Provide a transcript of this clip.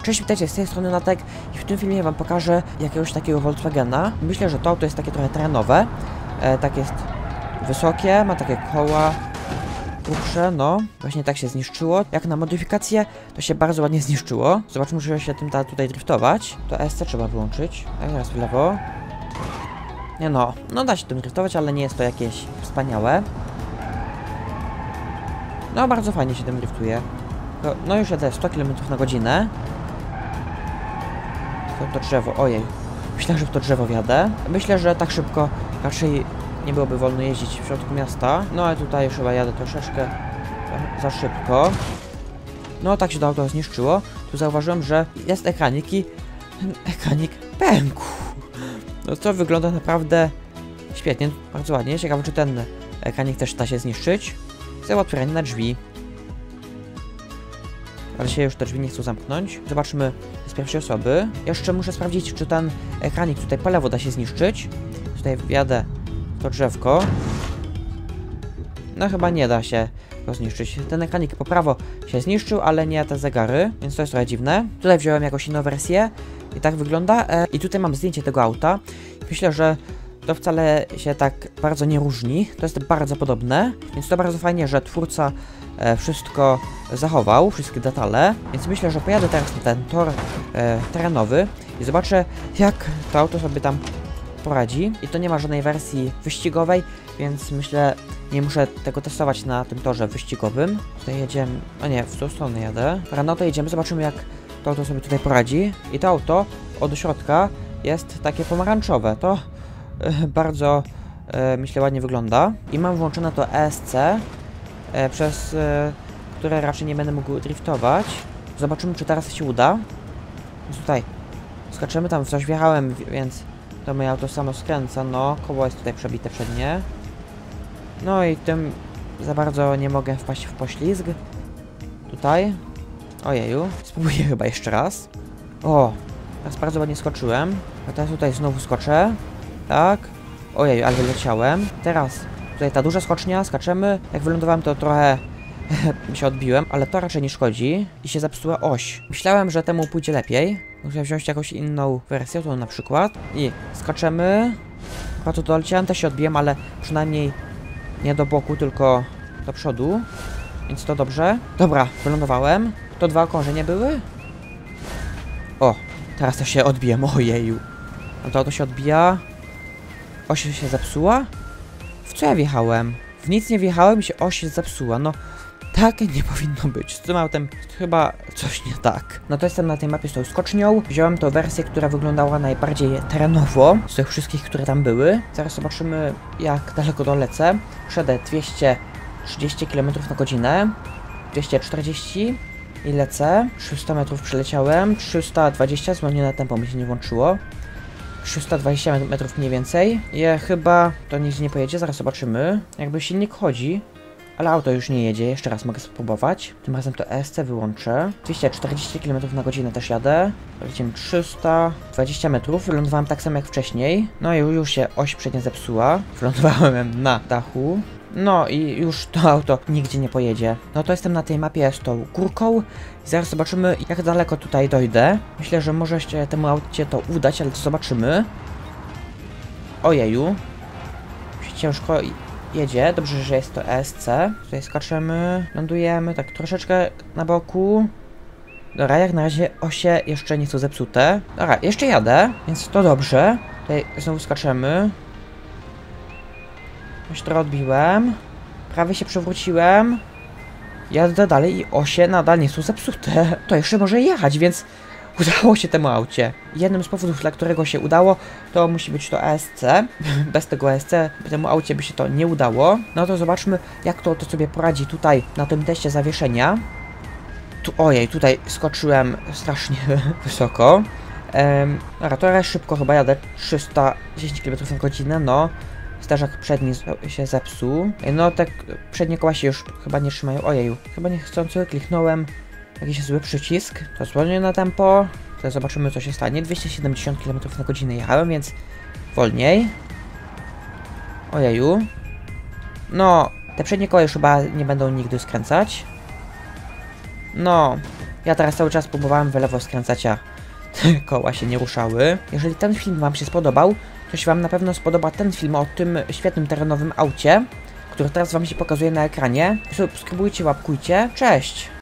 Cześć, witajcie, z tej strony Natek i w tym filmie wam pokażę jakiegoś takiego Volkswagena. Myślę, że to auto jest takie trochę terenowe. Tak jest wysokie, ma takie koła grubsze, no. Właśnie tak się zniszczyło. Jak na modyfikację, to się bardzo ładnie zniszczyło. Zobaczmy, że się tym da tutaj driftować. To SC trzeba wyłączyć. Tak, teraz w lewo. Nie no, da się tym driftować, ale nie jest to jakieś wspaniałe. No, bardzo fajnie się tym driftuje. No już jadę 100 km na godzinę. To drzewo, ojej. Myślę, że w to drzewo wjadę. Myślę, że tak szybko raczej nie byłoby wolno jeździć w środku miasta. No ale tutaj już chyba jadę troszeczkę za szybko. No tak się to auto zniszczyło. Tu zauważyłem, że jest ekranik i ten ekranik pękł. No to wygląda naprawdę świetnie, bardzo ładnie. Ciekawe, czy ten ekranik też da się zniszczyć. Chcę otwieranie na drzwi. Ale się już te drzwi nie chcą zamknąć. Zobaczmy z pierwszej osoby. Jeszcze muszę sprawdzić, czy ten ekranik tutaj po lewo da się zniszczyć. Tutaj wjadę w to drzewko. No chyba nie da się go zniszczyć. Ten ekranik po prawo się zniszczył, ale nie te zegary, więc to jest trochę dziwne. Tutaj wziąłem jakąś inną wersję i tak wygląda. I tutaj mam zdjęcie tego auta. Myślę, że to wcale się tak bardzo nie różni. To jest bardzo podobne, więc to bardzo fajnie, że twórca wszystko zachował, wszystkie detale, więc myślę, że pojadę teraz na ten tor terenowy i zobaczę, jak to auto sobie tam poradzi. I to nie ma żadnej wersji wyścigowej, więc myślę, nie muszę tego testować na tym torze wyścigowym. Tutaj jedziemy, a nie, w tą stronę jadę. No to jedziemy, zobaczymy, jak to auto sobie tutaj poradzi. I to auto od środka jest takie pomarańczowe, to bardzo, myślę, ładnie wygląda. I mam włączone to ESC, przez które raczej nie będę mógł driftować. Zobaczymy, czy teraz się uda. Więc tutaj skaczemy, tam w coś wjechałem, więc to moje auto samo skręca, no. Koło jest tutaj przebite przednie. No i tym za bardzo nie mogę wpaść w poślizg. Tutaj. Ojeju. Spróbuję chyba jeszcze raz. O, teraz bardzo ładnie skoczyłem. A teraz tutaj znowu skoczę. Tak. Ojej, ale wyleciałem. Teraz tutaj ta duża skocznia, skaczemy. Jak wylądowałem, to trochę się odbiłem, ale to raczej nie szkodzi. I się zepsuła oś. Myślałem, że temu pójdzie lepiej. Muszę wziąć jakąś inną wersję, to na przykład. I skaczemy. Chyba to doleciałem, też się odbiłem, ale przynajmniej nie do boku, tylko do przodu. Więc to dobrze. Dobra, wylądowałem. To 2 okrążenia były. O, teraz też się odbiłem, ojeju. No to auto się odbija. Oś się zepsuła? W co ja wjechałem? W nic nie wjechałem i się oś się zepsuła. No, tak nie powinno być. Z tym autem chyba coś nie tak. No to jestem na tej mapie z tą skocznią. Wziąłem tą wersję, która wyglądała najbardziej terenowo z tych wszystkich, które tam były. Zaraz zobaczymy, jak daleko dolecę. Przedę 230 km na godzinę. 240 i lecę. 300 metrów przeleciałem. 320, zwolnione tempo mi się nie włączyło. 320 metrów mniej więcej. Chyba to nic nie pojedzie, zaraz zobaczymy. Jakby silnik chodzi, ale auto już nie jedzie. Jeszcze raz mogę spróbować. Tym razem to ESC wyłączę. 240 km na godzinę też jadę. Lecimy 320 metrów. Wylądowałem tak samo jak wcześniej. No i już się oś przednia zepsuła. Wylądowałem na dachu. No i już to auto nigdzie nie pojedzie. No to jestem na tej mapie z tą górką. I zaraz zobaczymy, jak daleko tutaj dojdę. Myślę, że może się temu aucie to udać, ale to zobaczymy. Ojeju. Ciężko jedzie. Dobrze, że jest to ESC. Tutaj skaczemy, lądujemy tak troszeczkę na boku. Dobra, jak na razie osie jeszcze nie są zepsute. Dobra, jeszcze jadę, więc to dobrze. Tutaj znowu skaczemy. Już trochę odbiłem. Prawie się przewróciłem. Jadę dalej i osie nadal nie są zepsute. To jeszcze może jechać, więc udało się temu aucie. Jednym z powodów, dla którego się udało, to musi być to ESC. Bez tego ESC temu aucie by się to nie udało. No to zobaczmy, jak to sobie poradzi tutaj na tym teście zawieszenia. Ojej, tutaj skoczyłem strasznie wysoko. Dobra, to szybko chyba jadę. 310 km na godzinę, no. Zderzak przedni się zepsuł. No te przednie koła się już chyba nie trzymają. Ojeju, chyba niechcący kliknąłem jakiś zły przycisk. To zwolnię na tempo. Teraz zobaczymy, co się stanie. 270 km na godzinę jechałem, więc wolniej. Ojeju. No, te przednie koła już chyba nie będą nigdy skręcać. No, Ja teraz cały czas próbowałem w lewo skręcać, a koła się nie ruszały. Jeżeli ten film wam się spodobał, to się wam na pewno spodoba ten film o tym świetnym terenowym aucie, który teraz wam się pokazuje na ekranie. Subskrybujcie, łapkujcie. Cześć!